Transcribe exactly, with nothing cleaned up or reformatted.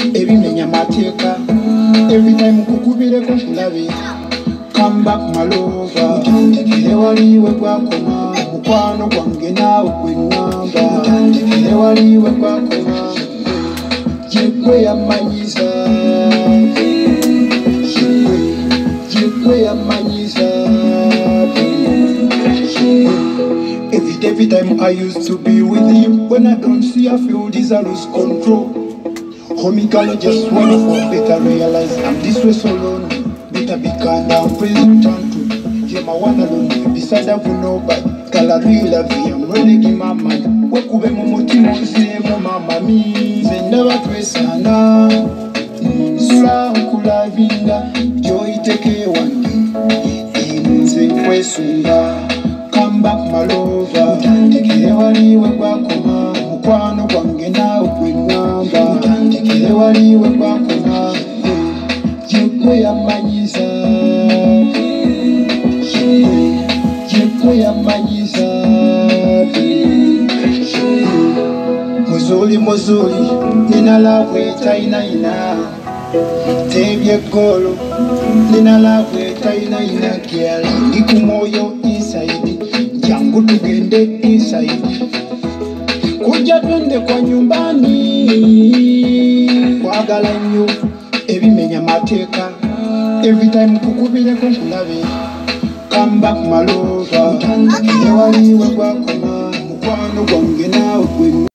ebimenya mateeka. Every time kukubireko nkulabe. Come back my lover. Utandikire waliwe gwakoma. Mukwano gwange naawe gwe ŋŋamba. Utandikire waliwe gwakoma. Jekwe yamanyiza. Jekwe, jekwe yamanyiza. Every, every time I used to be with you. When I don't see I feel this I lose control. Homie girl, I just wanna for better realize I'm this way so lonely. Better be kind down, prison turn to. You're my one alone, beside of nobody. Girl, I really love you, I'm really give my mind. Wakube mumuti monse mo mama mi. Zenda watwesana. Sura ukula vinga. Joy teke wangi. Inze kwesunga. Come back my lover. Utandikire waliwe gwakoma. Mukwano gwange naawe gwe ŋŋamba. Utandikire waliwe gwakoma. Jekwe yamanyiza. Jekwe, jekwe yamanyiza. Muzuli muzuli, nina labwe taina ina. Tebye golo, nina labwe taina ina girl. Ikumoyo inside, jangu tugende inside. Kuja twende kwa nyumbani. Kwagala nnyo ebimenya mateeka. Every time kukubireko nkulabe. Come back my lover. Utandikire waliwe gwakoma. Mukwano gwange naawe gwe